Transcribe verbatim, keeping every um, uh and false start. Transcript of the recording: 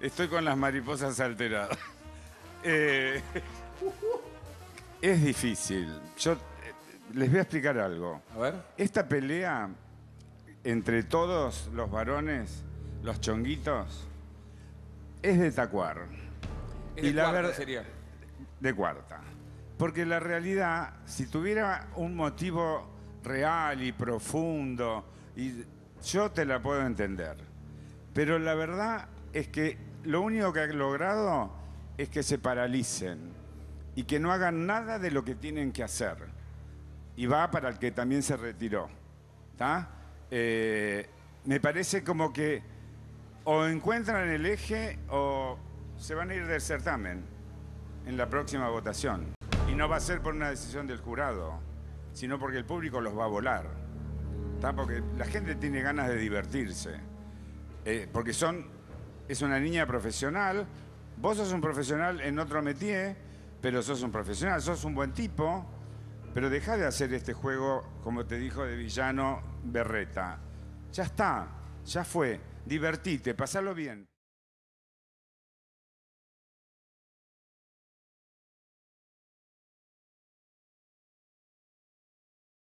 Estoy con las mariposas alteradas. Eh, es difícil. Yo eh, les voy a explicar algo. A ver. Esta pelea entre todos los varones, los chonguitos, es de tacuar. Es de y la cuarta verdad sería. de cuarta. Porque la realidad, si tuviera un motivo real y profundo, y yo te la puedo entender. Pero la verdad es que lo único que ha logrado es que se paralicen y que no hagan nada de lo que tienen que hacer. Y va para el que también se retiró. ¿Tá? Eh, me parece como que o encuentran el eje o se van a ir del certamen en la próxima votación. Y no va a ser por una decisión del jurado, sino porque el público los va a volar. ¿Tá? Porque la gente tiene ganas de divertirse. Eh, porque son, es una niña profesional. Vos sos un profesional en otro métier, pero sos un profesional, sos un buen tipo. Pero dejá de hacer este juego, como te dijo, de villano berreta. Ya está, ya fue. Divertite, pasalo bien.